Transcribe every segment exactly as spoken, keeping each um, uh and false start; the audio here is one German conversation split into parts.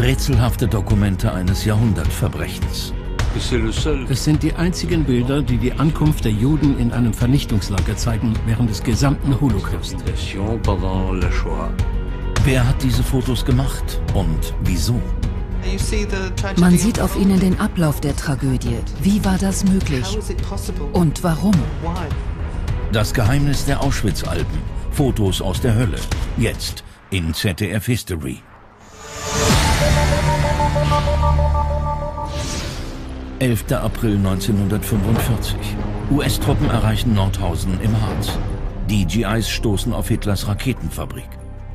Rätselhafte Dokumente eines Jahrhundertverbrechens. Es sind die einzigen Bilder, die die Ankunft der Juden in einem Vernichtungslager zeigen, während des gesamten Holocaust. Wer hat diese Fotos gemacht und wieso? Man sieht auf ihnen den Ablauf der Tragödie. Wie war das möglich? Und warum? Das Geheimnis der Auschwitz-Alben. Fotos aus der Hölle. Jetzt in Z D F History. elfter April neunzehnhundertfünfundvierzig. U S-Truppen erreichen Nordhausen im Harz. Die G Is stoßen auf Hitlers Raketenfabrik.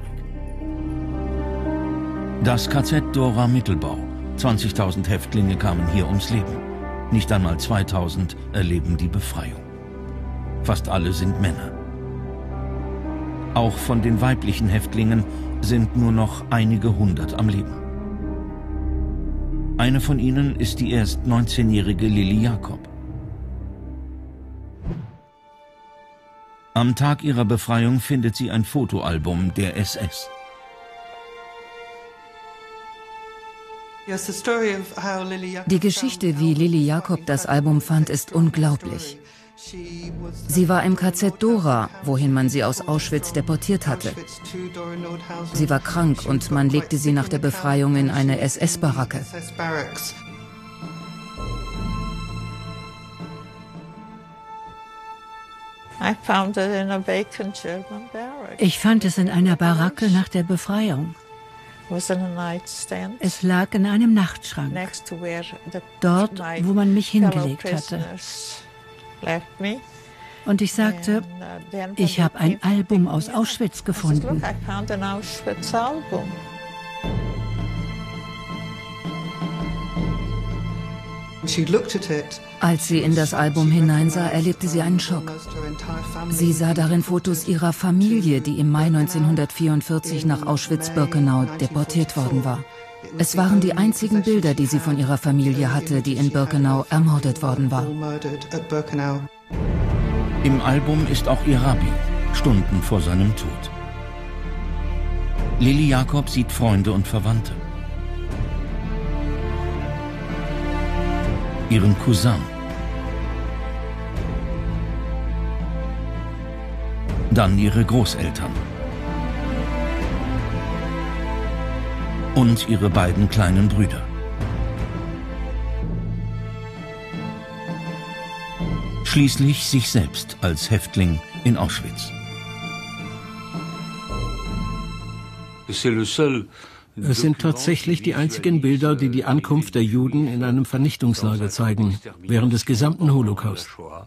Das K Z Dora-Mittelbau. zwanzigtausend Häftlinge kamen hier ums Leben. Nicht einmal zweitausend erleben die Befreiung. Fast alle sind Männer. Auch von den weiblichen Häftlingen sind nur noch einige hundert am Leben. Eine von ihnen ist die erst neunzehnjährige Lilly Jakob. Am Tag ihrer Befreiung findet sie ein Fotoalbum der S S. Die Geschichte, wie Lilly Jakob das Album fand, ist unglaublich. Sie war im K Z Dora, wohin man sie aus Auschwitz deportiert hatte. Sie war krank und man legte sie nach der Befreiung in eine S S-Baracke. Ich fand es in einer Baracke nach der Befreiung. Es lag in einem Nachtschrank, dort, wo man mich hingelegt hatte. Und ich sagte, ich habe ein Album aus Auschwitz gefunden. Als sie in das Album hineinsah, erlebte sie einen Schock. Sie sah darin Fotos ihrer Familie, die im Mai neunzehnhundertvierundvierzig nach Auschwitz-Birkenau deportiert worden war. Es waren die einzigen Bilder, die sie von ihrer Familie hatte, die in Birkenau ermordet worden war. Im Album ist auch ihr Rabbi, Stunden vor seinem Tod. Lilly Jakob sieht Freunde und Verwandte. Ihren Cousin. Dann ihre Großeltern. Und ihre beiden kleinen Brüder. Schließlich sich selbst als Häftling in Auschwitz. Es sind tatsächlich die einzigen Bilder, die die Ankunft der Juden in einem Vernichtungslager zeigen, während des gesamten Holocaust.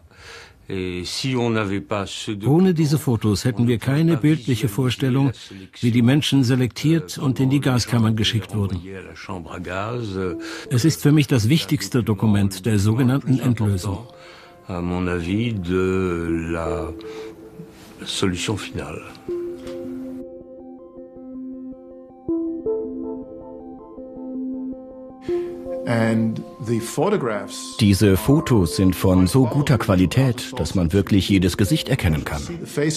Ohne diese Fotos hätten wir keine bildliche Vorstellung, wie die Menschen selektiert und in die Gaskammern geschickt wurden. Es ist für mich das wichtigste Dokument der sogenannten Endlösung. À mon avis, de la solution finale. Diese Fotos sind von so guter Qualität, dass man wirklich jedes Gesicht erkennen kann.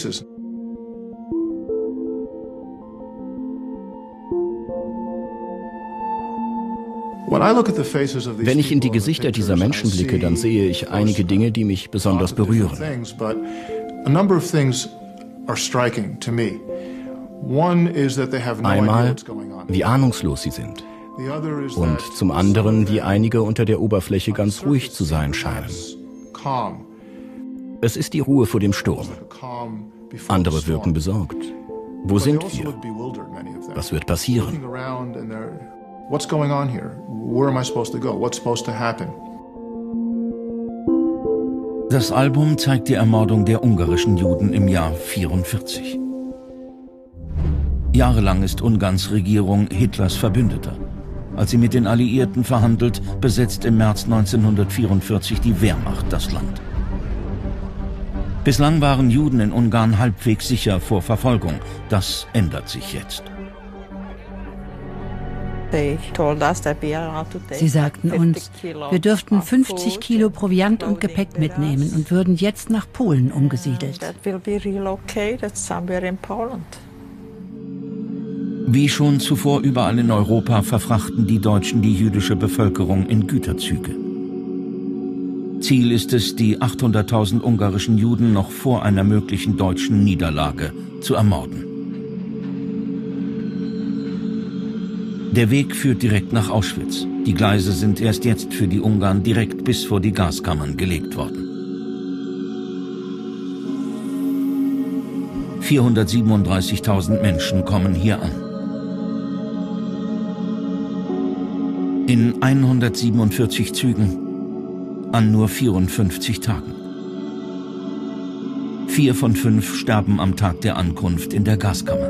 Wenn ich in die Gesichter dieser Menschen blicke, dann sehe ich einige Dinge, die mich besonders berühren. Einmal, wie ahnungslos sie sind. Und zum anderen, wie einige unter der Oberfläche ganz ruhig zu sein scheinen. Es ist die Ruhe vor dem Sturm. Andere wirken besorgt. Wo sind wir? Was wird passieren? What's going on here? Where am I supposed to go? What's supposed to happen? Das Album zeigt die Ermordung der ungarischen Juden im Jahr vierundvierzig. Jahrelang ist Ungarns Regierung Hitlers Verbündeter. Als sie mit den Alliierten verhandelt, besetzt im März neunzehnhundertvierundvierzig die Wehrmacht das Land. Bislang waren Juden in Ungarn halbwegs sicher vor Verfolgung. Das ändert sich jetzt. Sie sagten uns, wir dürften fünfzig Kilo Proviant und Gepäck mitnehmen und würden jetzt nach Polen umgesiedelt. Wie schon zuvor überall in Europa verfrachten die Deutschen die jüdische Bevölkerung in Güterzüge. Ziel ist es, die achthunderttausend ungarischen Juden noch vor einer möglichen deutschen Niederlage zu ermorden. Der Weg führt direkt nach Auschwitz. Die Gleise sind erst jetzt für die Ungarn direkt bis vor die Gaskammern gelegt worden. vierhundertsiebenunddreißigtausend Menschen kommen hier an. In hundertsiebenundvierzig Zügen an nur vierundfünfzig Tagen. Vier von fünf sterben am Tag der Ankunft in der Gaskammer.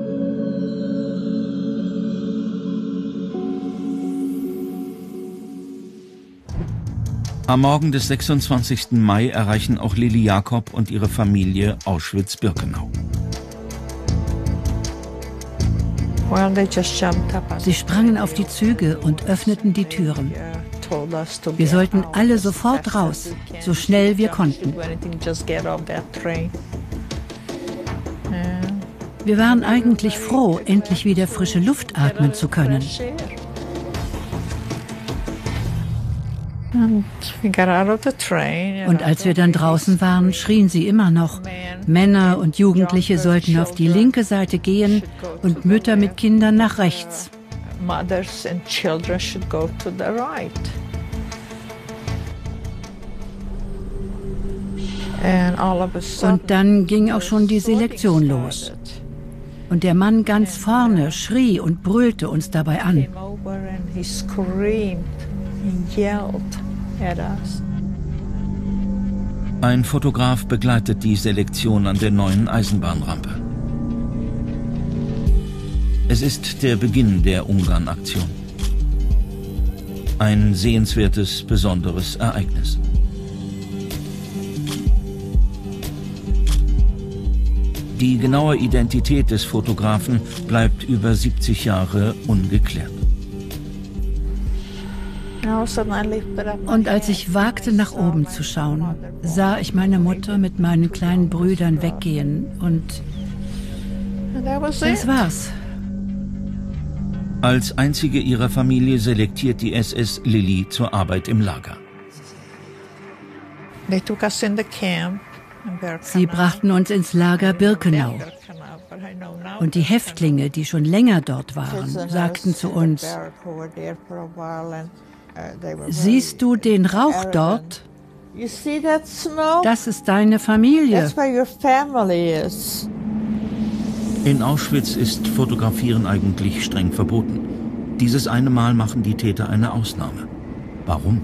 Am Morgen des sechsundzwanzigsten Mai erreichen auch Lilly Jakob und ihre Familie Auschwitz-Birkenau. Sie sprangen auf die Züge und öffneten die Türen. Wir sollten alle sofort raus, so schnell wir konnten. Wir waren eigentlich froh, endlich wieder frische Luft atmen zu können. Und als wir dann draußen waren, schrien sie immer noch. Männer und Jugendliche sollten auf die linke Seite gehen und Mütter mit Kindern nach rechts. Und dann ging auch schon die Selektion los. Und der Mann ganz vorne schrie und brüllte uns dabei an. Ein Fotograf begleitet die Selektion an der neuen Eisenbahnrampe. Es ist der Beginn der Ungarn-Aktion. Ein sehenswertes, besonderes Ereignis. Die genaue Identität des Fotografen bleibt über siebzig Jahre ungeklärt. Und als ich wagte, nach oben zu schauen, sah ich meine Mutter mit meinen kleinen Brüdern weggehen und das war's. Als einzige ihrer Familie selektiert die S S Lilly zur Arbeit im Lager. Sie brachten uns ins Lager Birkenau. Und die Häftlinge, die schon länger dort waren, sagten zu uns: Siehst du den Rauch dort? Das ist deine Familie. In Auschwitz ist Fotografieren eigentlich streng verboten. Dieses eine Mal machen die Täter eine Ausnahme. Warum?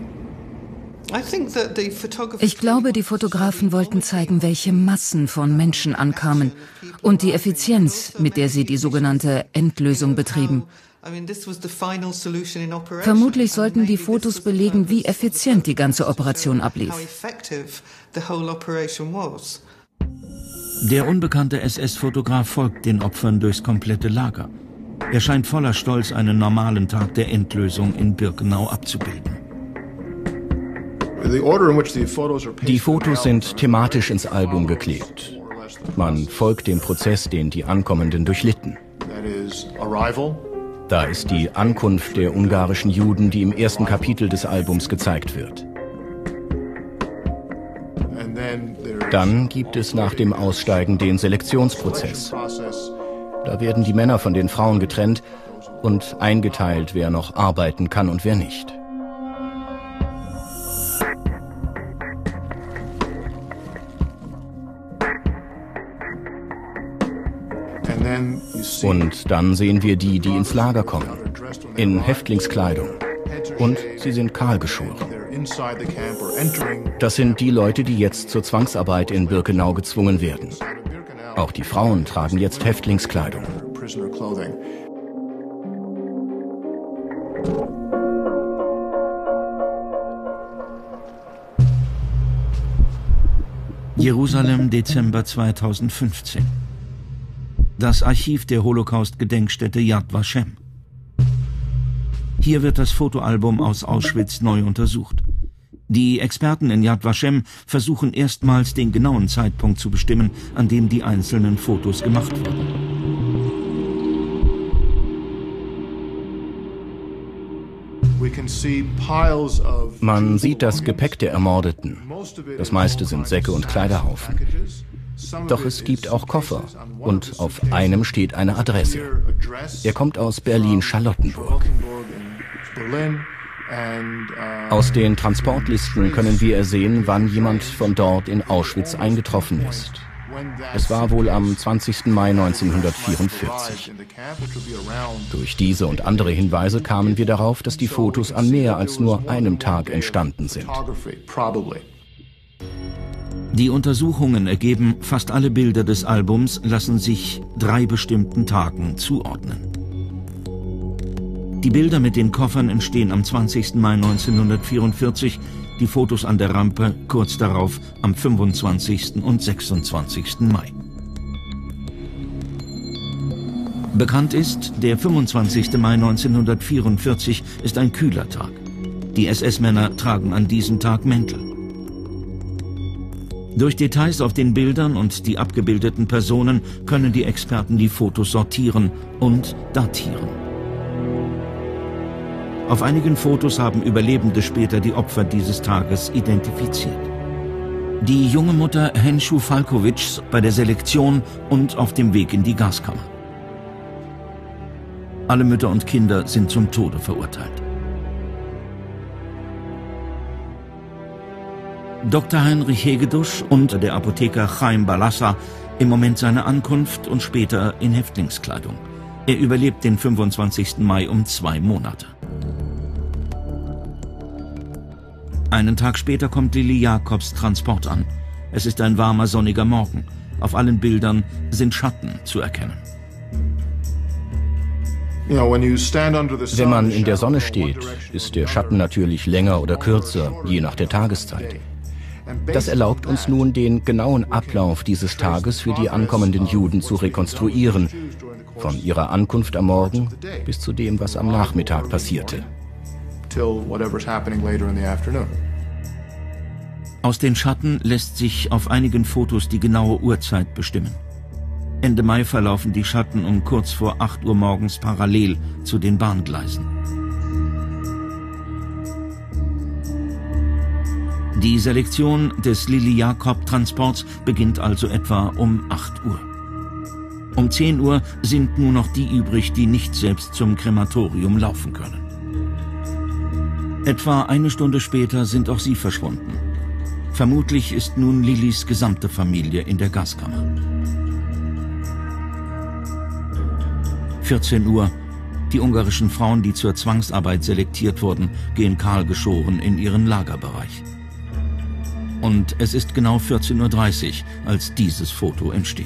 Ich glaube, die Fotografen wollten zeigen, welche Massen von Menschen ankamen und die Effizienz, mit der sie die sogenannte Endlösung betrieben. Vermutlich sollten die Fotos belegen, wie effizient die ganze Operation ablief. Der unbekannte S S-Fotograf folgt den Opfern durchs komplette Lager. Er scheint voller Stolz einen normalen Tag der Endlösung in Birkenau abzubilden. Die Fotos sind thematisch ins Album geklebt. Man folgt dem Prozess, den die Ankommenden durchlitten. Da ist die Ankunft der ungarischen Juden, die im ersten Kapitel des Albums gezeigt wird. Dann gibt es nach dem Aussteigen den Selektionsprozess. Da werden die Männer von den Frauen getrennt und eingeteilt, wer noch arbeiten kann und wer nicht. Und dann sehen wir die, die ins Lager kommen, in Häftlingskleidung. Und sie sind kahl geschoren. Das sind die Leute, die jetzt zur Zwangsarbeit in Birkenau gezwungen werden. Auch die Frauen tragen jetzt Häftlingskleidung. Jerusalem, Dezember zweitausendfünfzehn. Das Archiv der Holocaust-Gedenkstätte Yad Vashem. Hier wird das Fotoalbum aus Auschwitz neu untersucht. Die Experten in Yad Vashem versuchen erstmals den genauen Zeitpunkt zu bestimmen, an dem die einzelnen Fotos gemacht wurden. Man sieht das Gepäck der Ermordeten. Das meiste sind Säcke und Kleiderhaufen. Doch es gibt auch Koffer und auf einem steht eine Adresse. Er kommt aus Berlin-Charlottenburg. Aus den Transportlisten können wir ersehen, wann jemand von dort in Auschwitz eingetroffen ist. Es war wohl am zwanzigsten Mai neunzehnhundertvierundvierzig. Durch diese und andere Hinweise kamen wir darauf, dass die Fotos an mehr als nur einem Tag entstanden sind. Die Untersuchungen ergeben, fast alle Bilder des Albums lassen sich drei bestimmten Tagen zuordnen. Die Bilder mit den Koffern entstehen am zwanzigsten Mai neunzehnhundertvierundvierzig, die Fotos an der Rampe kurz darauf am fünfundzwanzigsten und sechsundzwanzigsten Mai. Bekannt ist, der fünfundzwanzigste Mai neunzehnhundertvierundvierzig ist ein kühler Tag. Die S S-Männer tragen an diesem Tag Mäntel. Durch Details auf den Bildern und die abgebildeten Personen können die Experten die Fotos sortieren und datieren. Auf einigen Fotos haben Überlebende später die Opfer dieses Tages identifiziert. Die junge Mutter Henschu Falkowitschs bei der Selektion und auf dem Weg in die Gaskammer. Alle Mütter und Kinder sind zum Tode verurteilt. Doktor Heinrich Hegedusch und der Apotheker Chaim Balassa im Moment seiner Ankunft und später in Häftlingskleidung. Er überlebt den fünfundzwanzigsten Mai um zwei Monate. Einen Tag später kommt Lilly Jacobs Transport an. Es ist ein warmer, sonniger Morgen. Auf allen Bildern sind Schatten zu erkennen. Wenn man in der Sonne steht, ist der Schatten natürlich länger oder kürzer, je nach der Tageszeit. Das erlaubt uns nun, den genauen Ablauf dieses Tages für die ankommenden Juden zu rekonstruieren, von ihrer Ankunft am Morgen bis zu dem, was am Nachmittag passierte. Aus den Schatten lässt sich auf einigen Fotos die genaue Uhrzeit bestimmen. Ende Mai verlaufen die Schatten um kurz vor acht Uhr morgens parallel zu den Bahngleisen. Die Selektion des Lilly-Jakob-Transports beginnt also etwa um acht Uhr. Um zehn Uhr sind nur noch die übrig, die nicht selbst zum Krematorium laufen können. Etwa eine Stunde später sind auch sie verschwunden. Vermutlich ist nun Lillys gesamte Familie in der Gaskammer. vierzehn Uhr. Die ungarischen Frauen, die zur Zwangsarbeit selektiert wurden, gehen kahlgeschoren in ihren Lagerbereich. Und es ist genau vierzehn Uhr dreißig, als dieses Foto entsteht.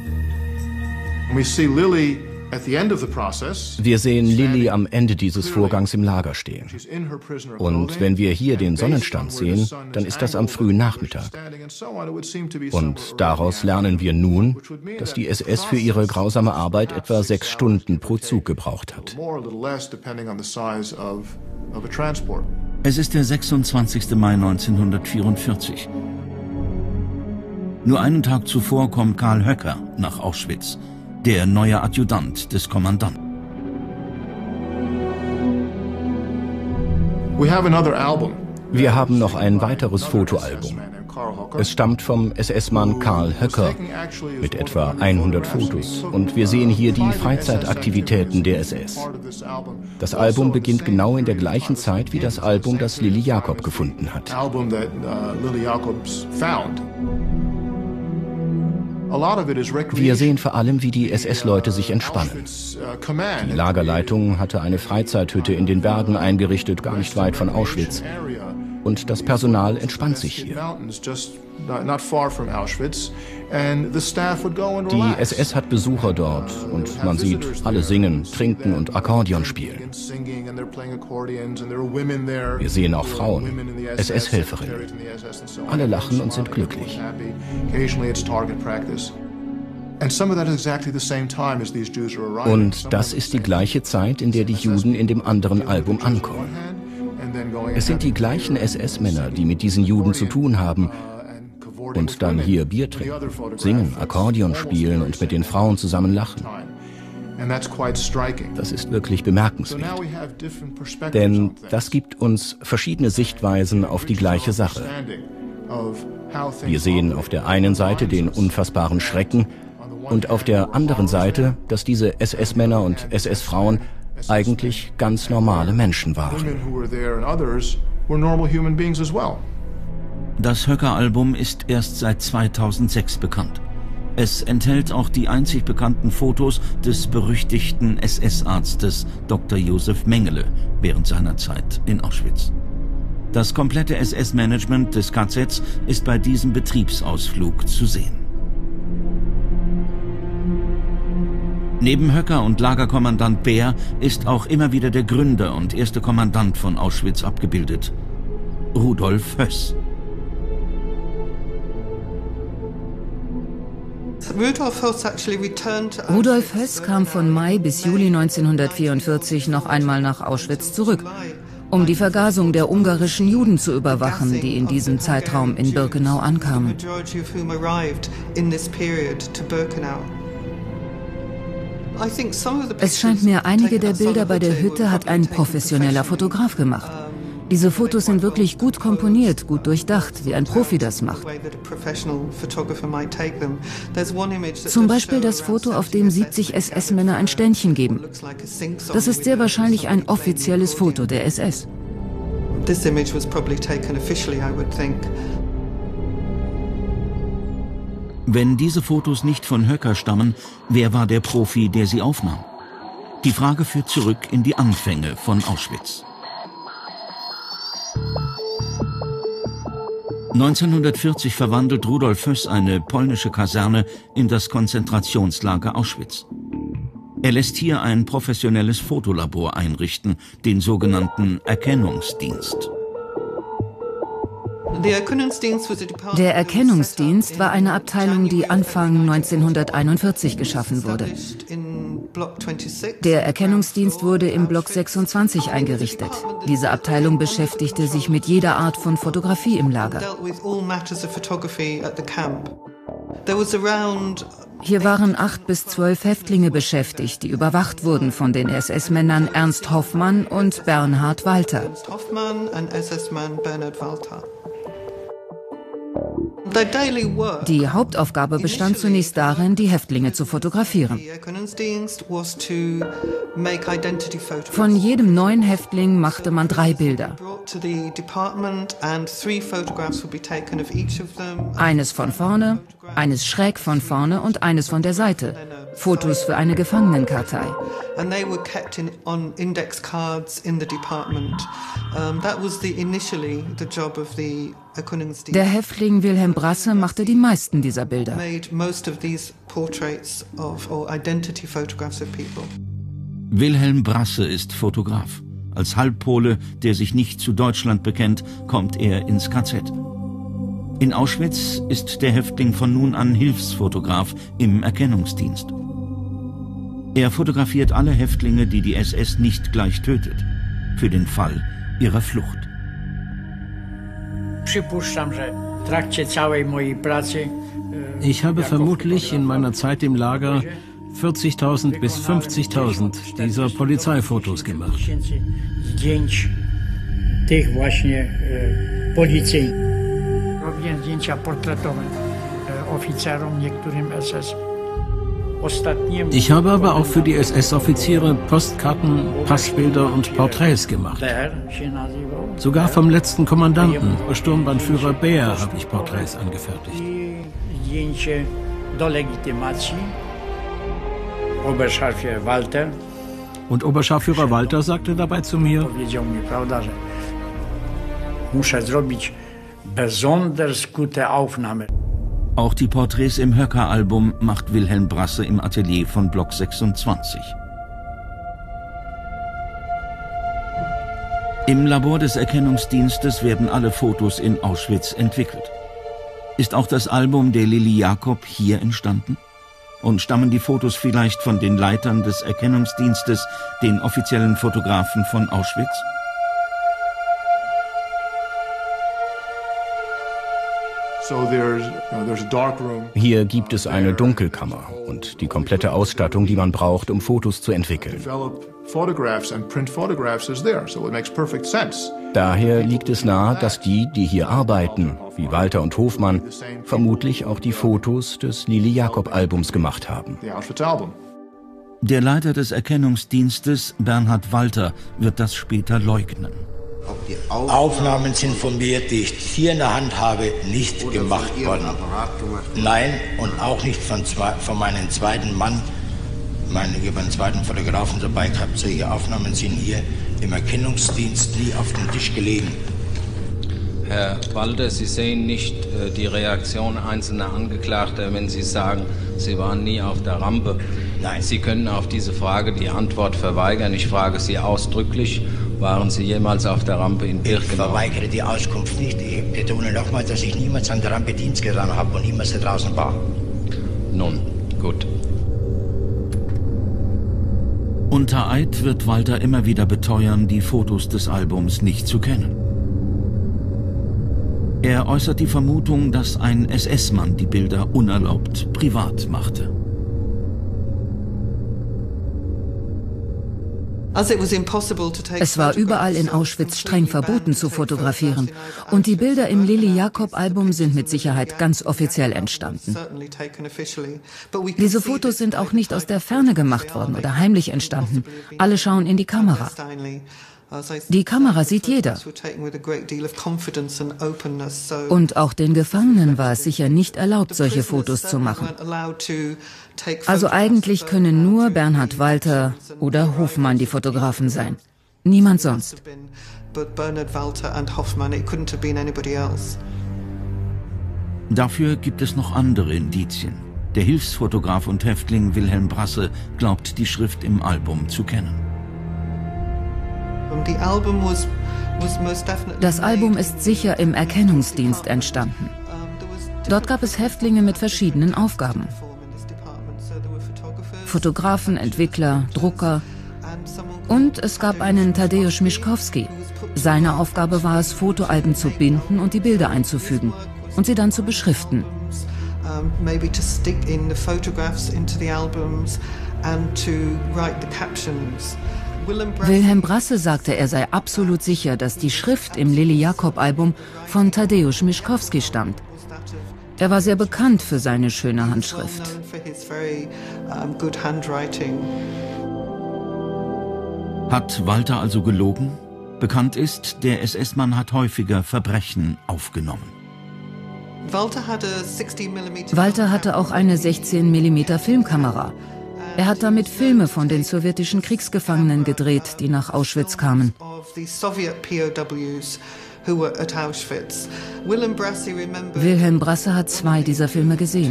Wir sehen Lilly am Ende dieses Vorgangs im Lager stehen. Und wenn wir hier den Sonnenstand sehen, dann ist das am frühen Nachmittag. Und daraus lernen wir nun, dass die S S für ihre grausame Arbeit etwa sechs Stunden pro Zug gebraucht hat. Es ist der sechsundzwanzigste Mai neunzehnhundertvierundvierzig. Nur einen Tag zuvor kommt Karl Höcker nach Auschwitz, der neue Adjutant des Kommandanten. Wir haben noch ein weiteres Fotoalbum. Es stammt vom S S-Mann Karl Höcker mit etwa hundert Fotos und wir sehen hier die Freizeitaktivitäten der S S. Das Album beginnt genau in der gleichen Zeit wie das Album, das Lilly Jakob gefunden hat. Wir sehen vor allem, wie die S S-Leute sich entspannen. Die Lagerleitung hatte eine Freizeit-Hütte in den Bergen eingerichtet, gar nicht weit von Auschwitz. Und das Personal entspannt sich hier. Die S S hat Besucher dort und man sieht alle singen, trinken und Akkordeon spielen. Wir sehen auch Frauen, S S-Helferinnen. Alle lachen und sind glücklich. Und das ist die gleiche Zeit, in der die Juden in dem anderen Album ankommen. Es sind die gleichen S S-Männer, die mit diesen Juden zu tun haben und dann hier Bier trinken, singen, Akkordeon spielen und mit den Frauen zusammen lachen. Das ist wirklich bemerkenswert. Denn das gibt uns verschiedene Sichtweisen auf die gleiche Sache. Wir sehen auf der einen Seite den unfassbaren Schrecken und auf der anderen Seite, dass diese S S-Männer und S S-Frauen eigentlich ganz normale Menschen waren. Das Höcker-Album ist erst seit zweitausendsechs bekannt. Es enthält auch die einzig bekannten Fotos des berüchtigten S S-Arztes Doktor Josef Mengele während seiner Zeit in Auschwitz. Das komplette S S-Management des K Zs ist bei diesem Betriebsausflug zu sehen. Neben Höcker und Lagerkommandant Beer ist auch immer wieder der Gründer und erste Kommandant von Auschwitz abgebildet, Rudolf Höss. Rudolf Höss kam von Mai bis Juli neunzehnhundertvierundvierzig noch einmal nach Auschwitz zurück, um die Vergasung der ungarischen Juden zu überwachen, die in diesem Zeitraum in Birkenau ankamen. Es scheint mir, einige der Bilder bei der Hütte hat ein professioneller Fotograf gemacht. Diese Fotos sind wirklich gut komponiert, gut durchdacht, wie ein Profi das macht. Zum Beispiel das Foto, auf dem siebzig S S-Männer ein Ständchen geben. Das ist sehr wahrscheinlich ein offizielles Foto der S S. Wenn diese Fotos nicht von Höcker stammen, wer war der Profi, der sie aufnahm? Die Frage führt zurück in die Anfänge von Auschwitz. neunzehnhundertvierzig verwandelt Rudolf Höss eine polnische Kaserne in das Konzentrationslager Auschwitz. Er lässt hier ein professionelles Fotolabor einrichten, den sogenannten Erkennungsdienst. Der Erkennungsdienst war eine Abteilung, die Anfang neunzehnhunderteinundvierzig geschaffen wurde. Der Erkennungsdienst wurde im Block sechsundzwanzig eingerichtet. Diese Abteilung beschäftigte sich mit jeder Art von Fotografie im Lager. Hier waren acht bis zwölf Häftlinge beschäftigt, die überwacht wurden von den S S-Männern Ernst Hoffmann und Bernhard Walter. Die Hauptaufgabe bestand zunächst darin, die Häftlinge zu fotografieren. Von jedem neuen Häftling machte man drei Bilder. Eines von vorne, eines schräg von vorne und eines von der Seite. Fotos für eine Gefangenenkartei. Der Häftling Wilhelm Brasse machte die meisten dieser Bilder. Wilhelm Brasse ist Fotograf. Als Halbpole, der sich nicht zu Deutschland bekennt, kommt er ins K Z. In Auschwitz ist der Häftling von nun an Hilfsfotograf im Erkennungsdienst. Er fotografiert alle Häftlinge, die die S S nicht gleich tötet, für den Fall ihrer Flucht. Ich habe vermutlich in meiner Zeit im Lager vierzigtausend bis fünfzigtausend dieser Polizeifotos gemacht. Ich habe aber auch für die S S-Offiziere Postkarten, Passbilder und Porträts gemacht. Sogar vom letzten Kommandanten, Sturmbannführer Beer, habe ich Porträts angefertigt. Und Oberscharführer Walter sagte dabei zu mir: Auch die Porträts im Höcker-Album macht Wilhelm Brasse im Atelier von Block sechsundzwanzig. Im Labor des Erkennungsdienstes werden alle Fotos in Auschwitz entwickelt. Ist auch das Album der Lilly Jakob hier entstanden? Und stammen die Fotos vielleicht von den Leitern des Erkennungsdienstes, den offiziellen Fotografen von Auschwitz? Hier gibt es eine Dunkelkammer und die komplette Ausstattung, die man braucht, um Fotos zu entwickeln. Daher liegt es nahe, dass die, die hier arbeiten, wie Walter und Hofmann, vermutlich auch die Fotos des Lili-Jakob-Albums gemacht haben. Der Leiter des Erkennungsdienstes, Bernhard Walter, wird das später leugnen. Die Aufnahmen sind von mir, die ich hier in der Hand habe, nicht gemacht worden. Nein, und auch nicht von, zwei, von meinem zweiten Mann, meinen über einen zweiten Fotografen dabei gehabt. Solche Aufnahmen sind hier im Erkennungsdienst nie auf den Tisch gelegen. Herr Walter, Sie sehen nicht äh, die Reaktion einzelner Angeklagter, wenn Sie sagen, Sie waren nie auf der Rampe. Nein. Sie können auf diese Frage die Antwort verweigern. Ich frage Sie ausdrücklich, waren Sie jemals auf der Rampe in Birkenau? Ich verweigere die Auskunft nicht. Ich betone nochmal, dass ich niemals an der Rampe Dienst getan habe und niemals da draußen war. Nun, gut. Unter Eid wird Walter immer wieder beteuern, die Fotos des Albums nicht zu kennen. Er äußert die Vermutung, dass ein S S-Mann die Bilder unerlaubt privat machte. Es war überall in Auschwitz streng verboten zu fotografieren. Und die Bilder im Lili-Jakob-Album sind mit Sicherheit ganz offiziell entstanden. Diese Fotos sind auch nicht aus der Ferne gemacht worden oder heimlich entstanden. Alle schauen in die Kamera. Die Kamera sieht jeder. Und auch den Gefangenen war es sicher nicht erlaubt, solche Fotos zu machen. Also eigentlich können nur Bernhard Walter oder Hofmann die Fotografen sein. Niemand sonst. Dafür gibt es noch andere Indizien. Der Hilfsfotograf und Häftling Wilhelm Brasse glaubt, die Schrift im Album zu kennen. Das Album ist sicher im Erkennungsdienst entstanden. Dort gab es Häftlinge mit verschiedenen Aufgaben. Fotografen, Entwickler, Drucker. Und es gab einen Tadeusz Mischkowski. Seine Aufgabe war es, Fotoalben zu binden und die Bilder einzufügen und sie dann zu beschriften. Wilhelm Brasse sagte, er sei absolut sicher, dass die Schrift im Lili-Jakob-Album von Tadeusz Mischkowski stammt. Er war sehr bekannt für seine schöne Handschrift. Hat Walter also gelogen? Bekannt ist, der S S-Mann hat häufiger Verbrechen aufgenommen. Walter hatte auch eine sechzehn Millimeter Filmkamera. Er hat damit Filme von den sowjetischen Kriegsgefangenen gedreht, die nach Auschwitz kamen. Wilhelm Brasse hat zwei dieser Filme gesehen.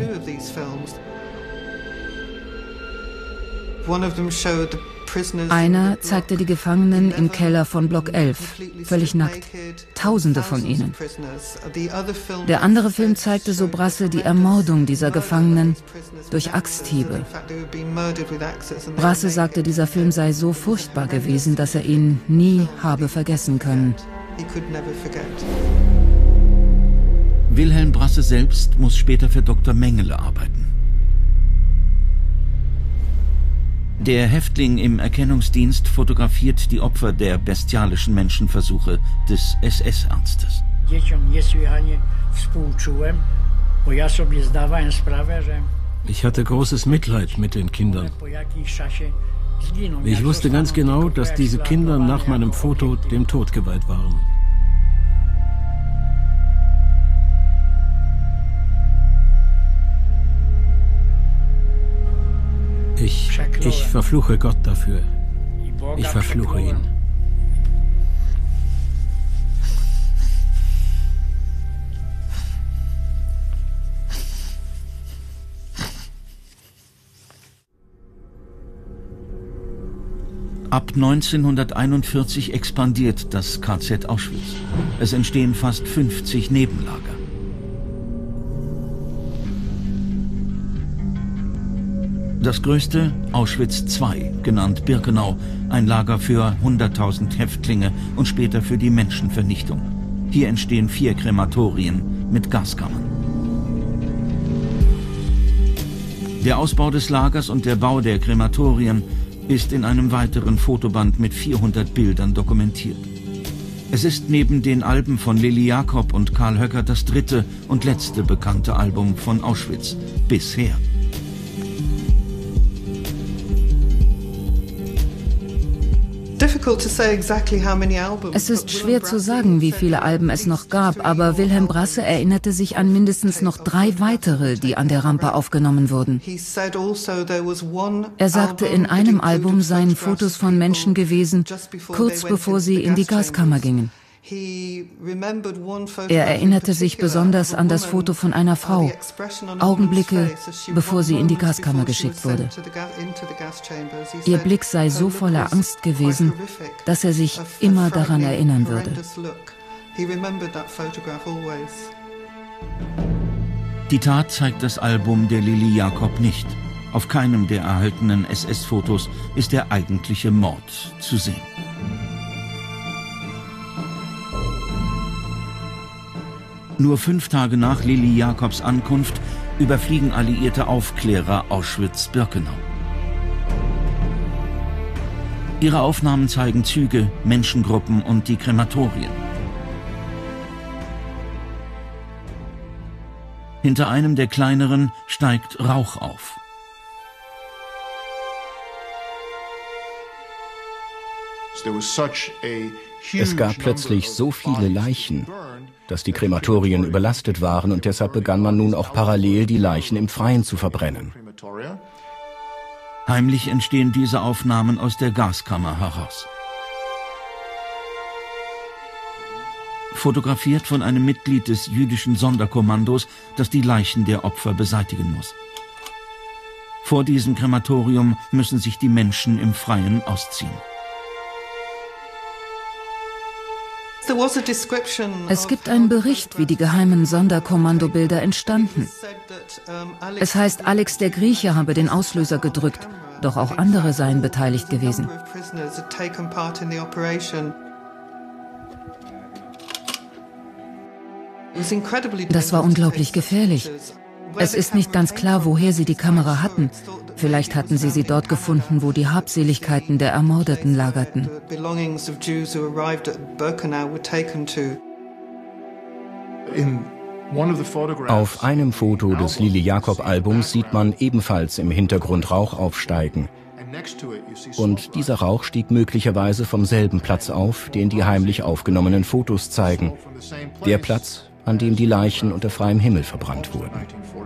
Einer zeigte die Gefangenen im Keller von Block elf, völlig nackt, Tausende von ihnen. Der andere Film zeigte, so Brasse, die Ermordung dieser Gefangenen durch Axthiebe. Brasse sagte, dieser Film sei so furchtbar gewesen, dass er ihn nie habe vergessen können. Wilhelm Brasse selbst muss später für Doktor Mengele arbeiten. Der Häftling im Erkennungsdienst fotografiert die Opfer der bestialischen Menschenversuche des S S-Arztes. Ich hatte großes Mitleid mit den Kindern. Ich wusste ganz genau, dass diese Kinder nach meinem Foto dem Tod geweiht waren. Ich, ich verfluche Gott dafür. Ich verfluche ihn. Ab neunzehnhunderteinundvierzig expandiert das K Z Auschwitz. Es entstehen fast fünfzig Nebenlager. Das größte, Auschwitz zwei, genannt Birkenau, ein Lager für hunderttausend Häftlinge und später für die Menschenvernichtung. Hier entstehen vier Krematorien mit Gaskammern. Der Ausbau des Lagers und der Bau der Krematorien ist in einem weiteren Fotoband mit vierhundert Bildern dokumentiert. Es ist neben den Alben von Lilly Jakob und Karl Höcker das dritte und letzte bekannte Album von Auschwitz bisher. Es ist schwer zu sagen, wie viele Alben es noch gab, aber Wilhelm Brasse erinnerte sich an mindestens noch drei weitere, die an der Rampe aufgenommen wurden. Er sagte, in einem Album seien Fotos von Menschen gewesen, kurz bevor sie in die Gaskammer gingen. Er erinnerte sich besonders an das Foto von einer Frau, Augenblicke, bevor sie in die Gaskammer geschickt wurde. Ihr Blick sei so voller Angst gewesen, dass er sich immer daran erinnern würde. Die Tat zeigt das Album der Lilly Jakob nicht. Auf keinem der erhaltenen S S-Fotos ist der eigentliche Mord zu sehen. Nur fünf Tage nach Lilly Jakobs Ankunft überfliegen alliierte Aufklärer Auschwitz-Birkenau. Ihre Aufnahmen zeigen Züge, Menschengruppen und die Krematorien. Hinter einem der kleineren steigt Rauch auf. Es gab plötzlich so viele Leichen, dass die Krematorien überlastet waren, und deshalb begann man nun auch parallel die Leichen im Freien zu verbrennen. Heimlich entstehen diese Aufnahmen aus der Gaskammer heraus. Fotografiert von einem Mitglied des jüdischen Sonderkommandos, das die Leichen der Opfer beseitigen muss. Vor diesem Krematorium müssen sich die Menschen im Freien ausziehen. Es gibt einen Bericht, wie die geheimen Sonderkommandobilder entstanden. Es heißt, Alex der Grieche habe den Auslöser gedrückt, doch auch andere seien beteiligt gewesen. Das war unglaublich gefährlich. Es ist nicht ganz klar, woher sie die Kamera hatten. Vielleicht hatten sie sie dort gefunden, wo die Habseligkeiten der Ermordeten lagerten. Auf einem Foto des Lilly Jakob Albums sieht man ebenfalls im Hintergrund Rauch aufsteigen. Und dieser Rauch stieg möglicherweise vom selben Platz auf, den die heimlich aufgenommenen Fotos zeigen. Der Platz, an dem die Leichen unter freiem Himmel verbrannt wurden.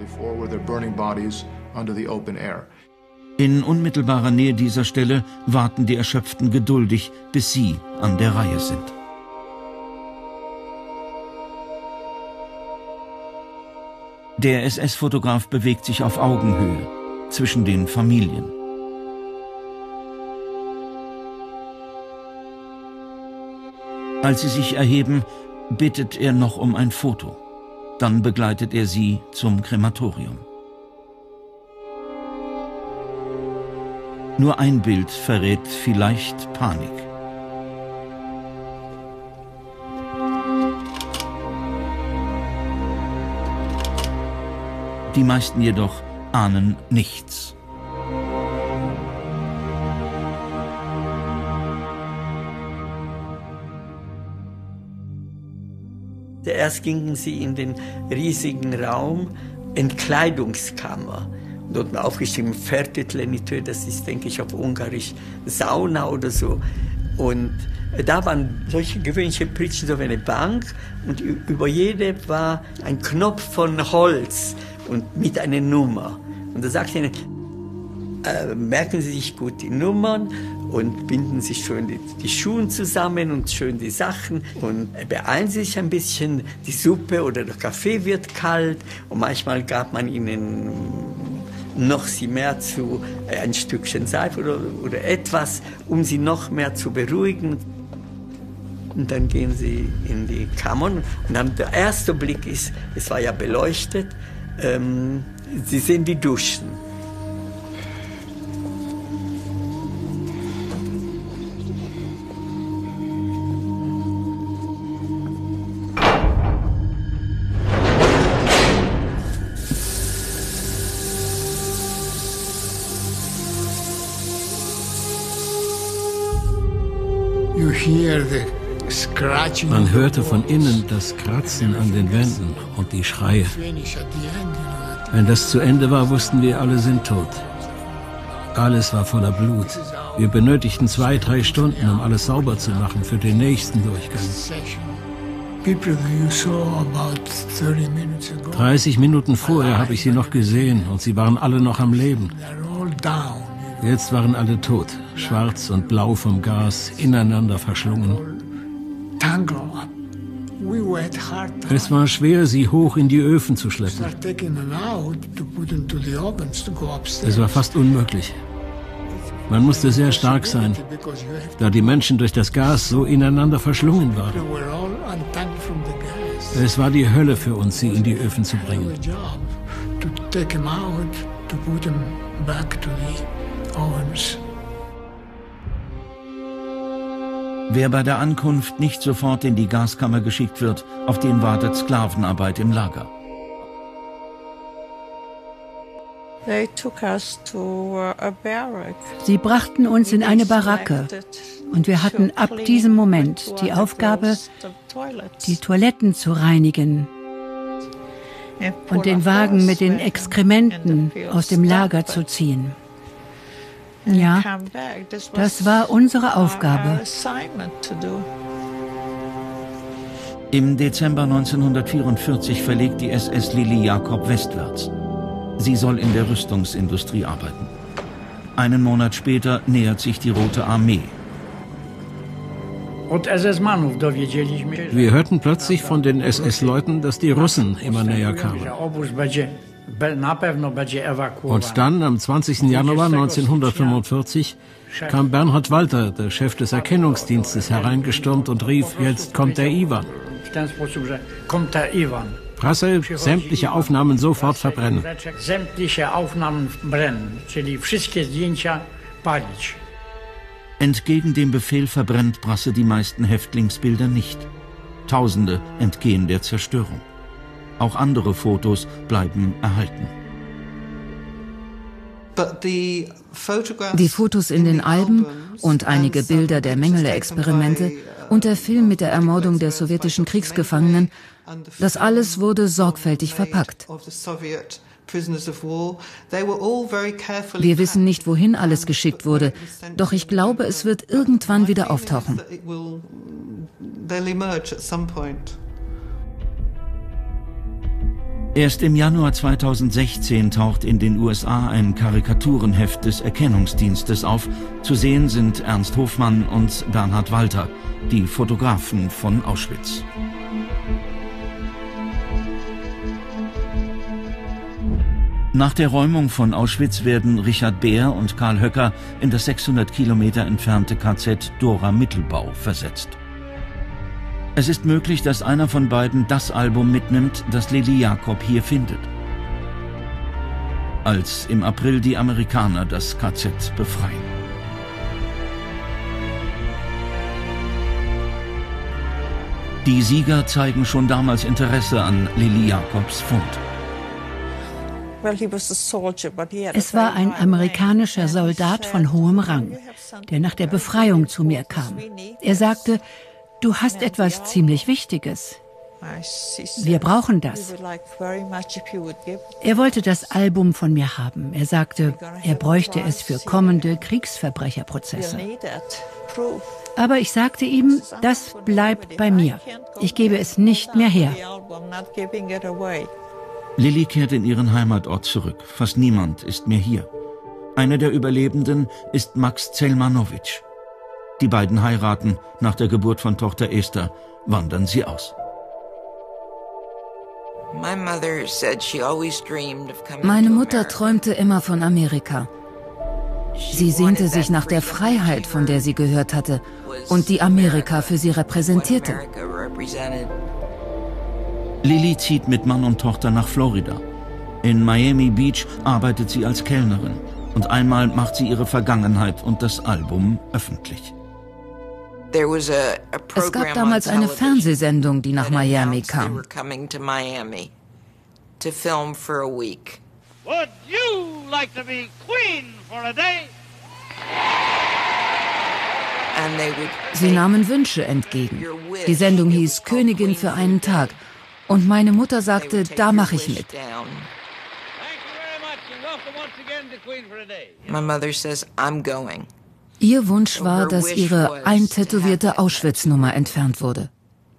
In unmittelbarer Nähe dieser Stelle warten die Erschöpften geduldig, bis sie an der Reihe sind. Der S S-Fotograf bewegt sich auf Augenhöhe zwischen den Familien. Als sie sich erheben, bittet er noch um ein Foto. Dann begleitet er sie zum Krematorium. Nur ein Bild verrät vielleicht Panik. Die meisten jedoch ahnen nichts. Erst gingen sie in den riesigen Raum Entkleidungskammer. Dort war aufgeschrieben Fertitlenitö, das ist, denke ich, auf Ungarisch Sauna oder so. Und da waren solche gewöhnliche Pritschen, so wie eine Bank, und über jede war ein Knopf von Holz und mit einer Nummer. Und da sagte ich, äh, merken Sie sich gut die Nummern und binden sich schön die, die Schuhe zusammen und schön die Sachen und beeilen Sie sich ein bisschen, die Suppe oder der Kaffee wird kalt, und manchmal gab man ihnen noch sie mehr zu, ein Stückchen Seife oder, oder etwas, um sie noch mehr zu beruhigen. Und dann gehen sie in die Kammern und dann der erste Blick ist, es war ja beleuchtet, ähm, sie sehen die Duschen. Man hörte von innen das Kratzen an den Wänden und die Schreie. Wenn das zu Ende war, wussten wir, alle sind tot. Alles war voller Blut. Wir benötigten zwei, drei Stunden, um alles sauber zu machen für den nächsten Durchgang. dreißig Minuten vorher habe ich sie noch gesehen und sie waren alle noch am Leben. Jetzt waren alle tot, schwarz und blau vom Gas, ineinander verschlungen. Es war schwer, sie hoch in die Öfen zu schleppen. Es war fast unmöglich. Man musste sehr stark sein, da die Menschen durch das Gas so ineinander verschlungen waren. Es war die Hölle für uns, sie in die Öfen zu bringen. Wer bei der Ankunft nicht sofort in die Gaskammer geschickt wird, auf den wartet Sklavenarbeit im Lager. Sie brachten uns in eine Baracke und wir hatten ab diesem Moment die Aufgabe, die Toiletten zu reinigen und den Wagen mit den Exkrementen aus dem Lager zu ziehen. Ja, das war unsere Aufgabe. Im Dezember neunzehnhundertvierundvierzig verlegt die S S Lilly Jakob westwärts. Sie soll in der Rüstungsindustrie arbeiten. Einen Monat später nähert sich die Rote Armee. Wir hörten plötzlich von den S S-Leuten, dass die Russen immer näher kamen. Und dann, am zwanzigsten Januar neunzehnhundertfünfundvierzig, kam Bernhard Walter, der Chef des Erkennungsdienstes, hereingestürmt und rief, jetzt kommt der Iwan. Presse, sämtliche Aufnahmen sofort verbrennen. Sämtliche Aufnahmen brennen, czyli wszystkie zdjęcia palić. Entgegen dem Befehl verbrennt Brasse die meisten Häftlingsbilder nicht. Tausende entgehen der Zerstörung. Auch andere Fotos bleiben erhalten. Die Fotos in den Alben und einige Bilder der Mengele-Experimente und der Film mit der Ermordung der sowjetischen Kriegsgefangenen, das alles wurde sorgfältig verpackt. Wir wissen nicht, wohin alles geschickt wurde, doch ich glaube, es wird irgendwann wieder auftauchen. Erst im Januar zweitausendsechzehn taucht in den U S A ein Karikaturenheft des Erkennungsdienstes auf. Zu sehen sind Ernst Hofmann und Bernhard Walter, die Fotografen von Auschwitz. Nach der Räumung von Auschwitz werden Richard Beer und Karl Höcker in das sechshundert Kilometer entfernte K Z Dora-Mittelbau versetzt. Es ist möglich, dass einer von beiden das Album mitnimmt, das Lilly Jakob hier findet. Als im April die Amerikaner das K Z befreien. Die Sieger zeigen schon damals Interesse an Lilly Jakobs Fund. Es war ein amerikanischer Soldat von hohem Rang, der nach der Befreiung zu mir kam. Er sagte, du hast etwas ziemlich Wichtiges. Wir brauchen das. Er wollte das Album von mir haben. Er sagte, er bräuchte es für kommende Kriegsverbrecherprozesse. Aber ich sagte ihm, das bleibt bei mir. Ich gebe es nicht mehr her. Lilly kehrt in ihren Heimatort zurück. Fast niemand ist mehr hier. Einer der Überlebenden ist Max Zelmanowitsch. Die beiden heiraten. Nach der Geburt von Tochter Esther wandern sie aus. Meine Mutter träumte immer von Amerika. Sie sehnte sich nach der Freiheit, von der sie gehört hatte und die Amerika für sie repräsentierte. Lilly zieht mit Mann und Tochter nach Florida. In Miami Beach arbeitet sie als Kellnerin. Und einmal macht sie ihre Vergangenheit und das Album öffentlich. Es gab damals eine Fernsehsendung, die nach Miami kam. Would you like to be queen for a day? Sie nahmen Wünsche entgegen. Die Sendung hieß Königin für einen Tag. Und meine Mutter sagte, da mache ich mit. Ihr Wunsch war, dass ihre eintätowierte Auschwitz-Nummer entfernt wurde.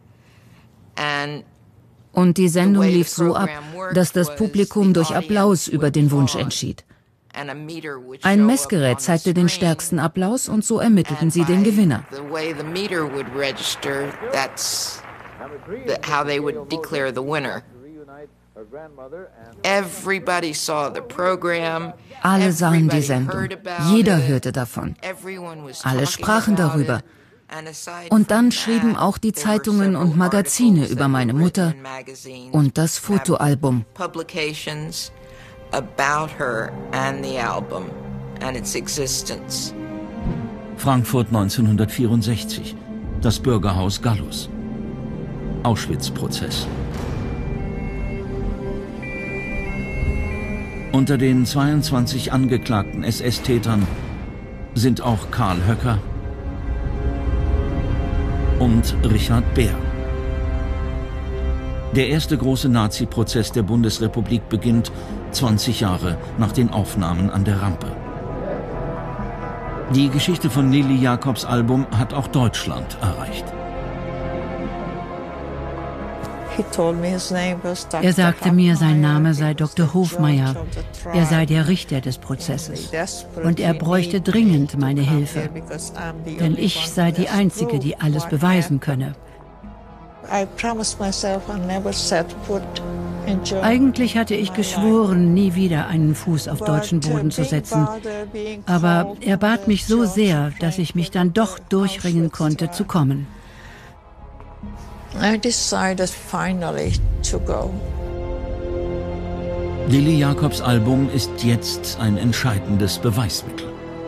Und die Sendung lief so ab, dass das Publikum durch Applaus über den Wunsch entschied. Ein Messgerät zeigte den stärksten Applaus und so ermittelten sie den Gewinner. Alle sahen die Sendung, jeder hörte davon, alle sprachen darüber. Und dann schrieben auch die Zeitungen und Magazine über meine Mutter und das Fotoalbum. Frankfurt neunzehnhundertvierundsechzig, das Bürgerhaus Gallus. Auschwitz-Prozess. Unter den zweiundzwanzig angeklagten S S-Tätern sind auch Karl Höcker und Richard Beer. Der erste große Nazi-Prozess der Bundesrepublik beginnt zwanzig Jahre nach den Aufnahmen an der Rampe. Die Geschichte von Lili Jacobs Album hat auch Deutschland erreicht. Er sagte mir, sein Name sei Doktor Hofmeier. Er sei der Richter des Prozesses. Und er bräuchte dringend meine Hilfe. Denn ich sei die Einzige, die alles beweisen könne. Eigentlich hatte ich geschworen, nie wieder einen Fuß auf deutschen Boden zu setzen. Aber er bat mich so sehr, dass ich mich dann doch durchringen konnte, zu kommen. I decided finally to go. Lili Jacobs Album ist jetzt ein entscheidendes Beweismittel.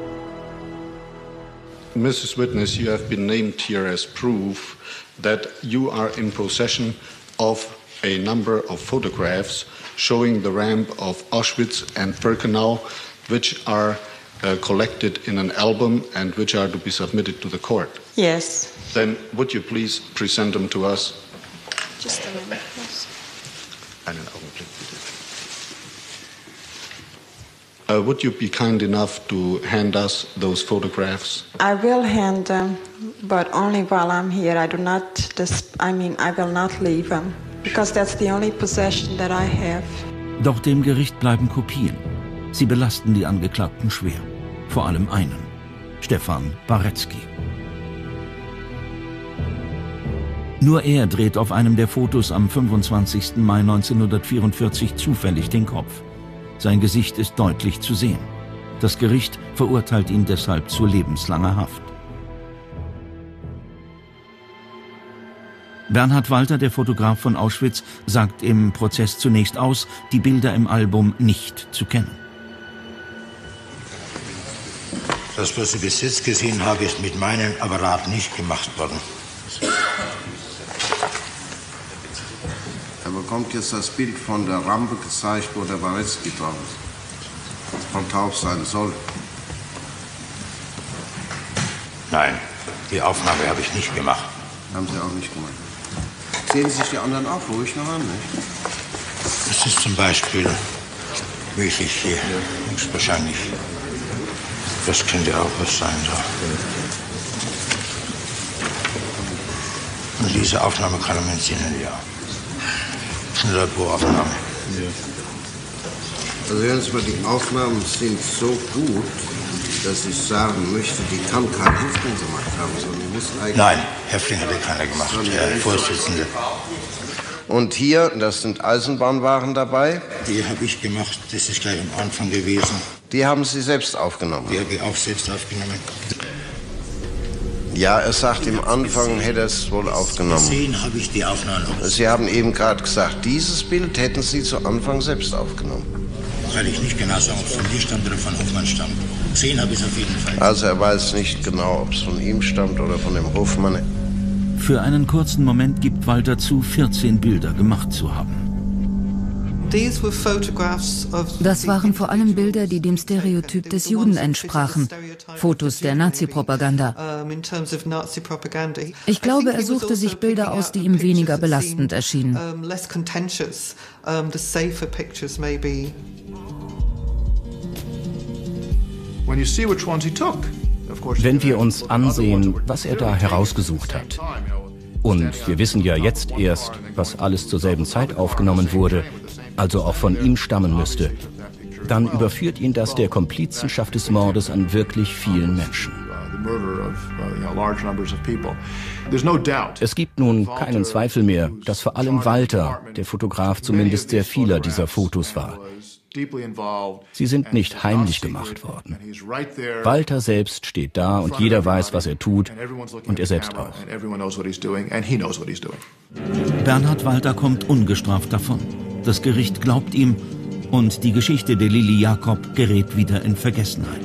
Missus Witness, you have been named here as proof that you are in possession of a number of photographs showing the ramp of Auschwitz and Birkenau, which are uh, collected in an album and which are to be submitted to the court. Yes. Then would you please present them to us? Just a minute, please. Einen Augenblick, bitte. Uh, would you be kind enough to hand us those photographs? I will hand them, but only while I'm here. I do not, dis- I mean, I will not leave them, because that's the only possession that I have. Doch dem Gericht bleiben Kopien. Sie belasten die Angeklagten schwer. Vor allem einen, Stefan Baretzky. Nur er dreht auf einem der Fotos am fünfundzwanzigsten Mai neunzehnhundertvierundvierzig zufällig den Kopf. Sein Gesicht ist deutlich zu sehen. Das Gericht verurteilt ihn deshalb zu lebenslanger Haft. Bernhard Walter, der Fotograf von Auschwitz, sagt im Prozess zunächst aus, die Bilder im Album nicht zu kennen. Das, was Sie bis jetzt gesehen haben, ist mit meinem Apparat nicht gemacht worden. Er bekommt jetzt das Bild von der Rampe gezeigt, wo der Baretzky drauf ist. Von Taub sein soll. Nein, die Aufnahme habe ich nicht gemacht. Haben Sie auch nicht gemacht. Sehen Sie sich die anderen auch ruhig noch an, nicht? Das ist zum Beispiel wirklich hier, höchstwahrscheinlich. Das könnte auch was sein da. Und diese Aufnahme kann man sehen, ja. Das ist eine Laboraufnahme. Ja. Also hören Sie mal, die Aufnahmen sind so gut, dass ich sagen möchte, die kann kein Häftling gemacht haben, sondern die muss eigentlich... Nein, Häftling hat keiner gemacht, der Vorsitzende. Und hier, das sind Eisenbahnwaren dabei. Die habe ich gemacht, das ist gleich am Anfang gewesen. Die haben Sie selbst aufgenommen? Die habe ich auch selbst aufgenommen. Ja, er sagt, im Anfang hätte er es wohl aufgenommen. Gesehen habe ich die Aufnahmen. Sie haben eben gerade gesagt, dieses Bild hätten Sie zu Anfang selbst aufgenommen. Kann ich nicht genau sagen, ob es von mir stammt oder von Hofmann stammt. Gesehen habe ich es auf jeden Fall. Also er weiß nicht genau, ob es von ihm stammt oder von dem Hofmann. Für einen kurzen Moment gibt Walter zu, vierzehn Bilder gemacht zu haben. Das waren vor allem Bilder, die dem Stereotyp des Juden entsprachen, Fotos der Nazi-Propaganda. Ich glaube, er suchte sich Bilder aus, die ihm weniger belastend erschienen. Wenn wir uns ansehen, was er da herausgesucht hat, und wir wissen ja jetzt erst, was alles zur selben Zeit aufgenommen wurde, also auch von ihm stammen müsste, dann überführt ihn das der Komplizenschaft des Mordes an wirklich vielen Menschen. Es gibt nun keinen Zweifel mehr, dass vor allem Walter, der Fotograf zumindest sehr vieler dieser Fotos war. Sie sind nicht heimlich gemacht worden. Walter selbst steht da und jeder weiß, was er tut, und er selbst auch. Bernhard Walter kommt ungestraft davon. Das Gericht glaubt ihm und die Geschichte der Lili Jakob gerät wieder in Vergessenheit.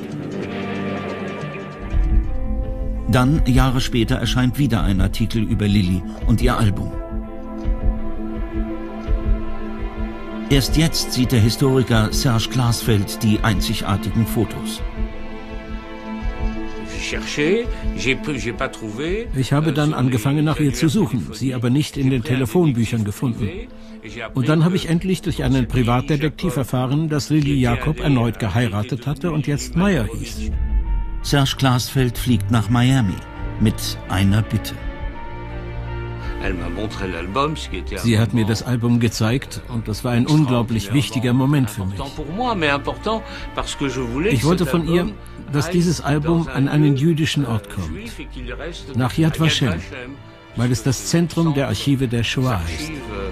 Dann, Jahre später, erscheint wieder ein Artikel über Lili und ihr Album. Erst jetzt sieht der Historiker Serge Klarsfeld die einzigartigen Fotos. Ich habe dann angefangen, nach ihr zu suchen, sie aber nicht in den Telefonbüchern gefunden. Und dann habe ich endlich durch einen Privatdetektiv erfahren, dass Lili Jakob erneut geheiratet hatte und jetzt Meyer hieß. Serge Klarsfeld fliegt nach Miami mit einer Bitte. Sie hat mir das Album gezeigt und das war ein unglaublich wichtiger Moment für mich. Ich wollte von ihr, dass dieses Album an einen jüdischen Ort kommt, nach Yad Vashem, weil es das Zentrum der Archive der Shoah ist.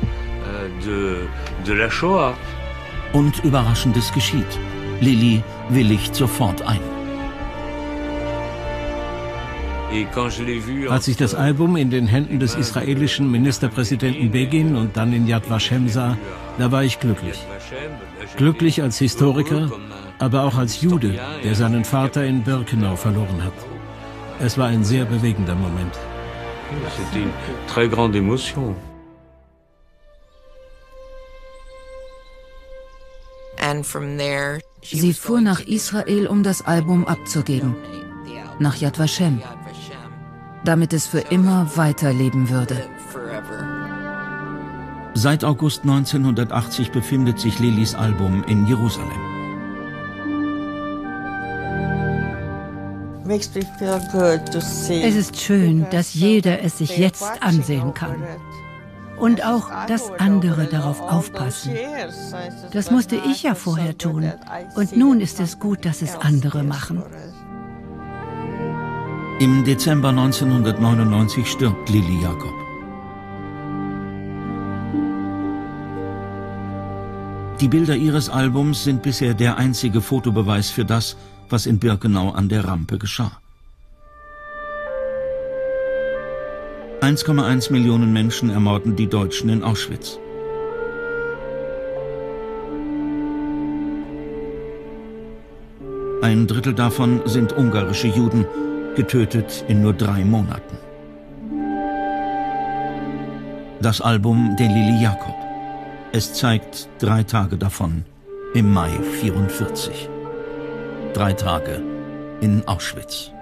Und Überraschendes geschieht. Lili willigt sofort ein. Als ich das Album in den Händen des israelischen Ministerpräsidenten Begin und dann in Yad Vashem sah, da war ich glücklich. Glücklich als Historiker, aber auch als Jude, der seinen Vater in Birkenau verloren hat. Es war ein sehr bewegender Moment. Sie fuhr nach Israel, um das Album abzugeben, nach Yad Vashem, damit es für immer weiterleben würde. Seit August neunzehnhundertachtzig befindet sich Lilis Album in Jerusalem. Es ist schön, dass jeder es sich jetzt ansehen kann. Und auch, dass andere darauf aufpassen. Das musste ich ja vorher tun. Und nun ist es gut, dass es andere machen. Im Dezember neunzehnhundertneunundneunzig stirbt Lili Jakob. Die Bilder ihres Albums sind bisher der einzige Fotobeweis für das, was in Birkenau an der Rampe geschah. eins Komma eins Millionen Menschen ermorden die Deutschen in Auschwitz. Ein Drittel davon sind ungarische Juden, getötet in nur drei Monaten. Das Album der Lili Jakob. Es zeigt drei Tage davon im Mai vierundvierzig. Drei Tage in Auschwitz.